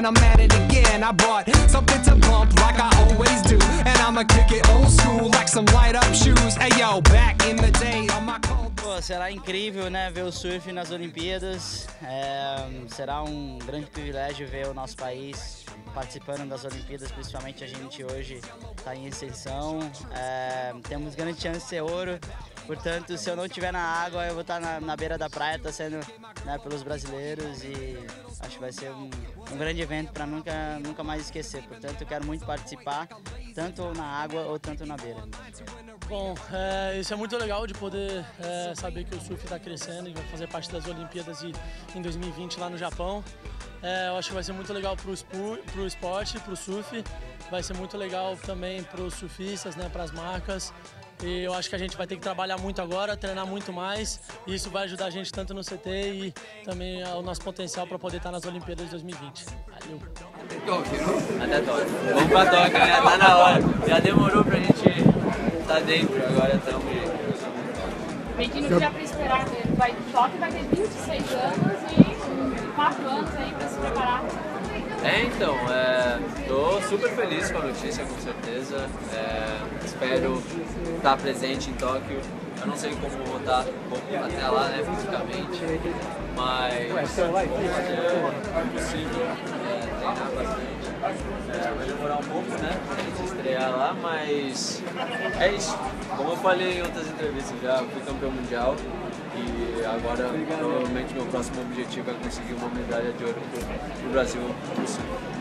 and I'm at it again. I brought something to bump like I always do, and I'ma kick it old school like some light up shoes. Hey yo, back in the day on my cold. Pô, será incrível, né, ver o surf nas Olimpíadas. Será um grande privilégio ver o nosso país participando das Olimpíadas, principalmente a gente hoje está em ascensão. Temos grande chance de ser ouro, portanto, se eu não estiver na água, eu vou estar na beira da praia torcendo, né, pelos brasileiros, e acho que vai ser um grande evento para nunca mais esquecer. Portanto, eu quero muito participar, tanto na água ou tanto na beira. Bom, isso é muito legal de poder saber que o surf está crescendo e vai fazer parte das Olimpíadas em 2020 lá no Japão. Eu acho que vai ser muito legal para o esporte, para o surf, vai ser muito legal também para os surfistas, né, para as marcas. E eu acho que a gente vai ter que trabalhar muito agora, treinar muito mais, e isso vai ajudar a gente tanto no CT e também o nosso potencial para poder estar nas Olimpíadas de 2020. Valeu! Até Tóquio. Até Tóquio. Vamos pra Tóquio, né? Tá na hora. Já demorou pra gente estar dentro, agora estamos. Medinho já para esperar, Tóquio vai ter 26 anos e 4 anos aí para se preparar. Então, tô super feliz com a notícia, com certeza. Espero estar presente em Tóquio. Eu não sei como vou estar até lá, né, fisicamente, mas vamos fazer o possível, treinar bastante. Vai demorar um pouco, né, pra gente estrear lá, mas é isso. Como eu falei em outras entrevistas, já fui campeão mundial e agora provavelmente meu próximo objetivo é conseguir uma medalha de ouro pro Brasil no surf.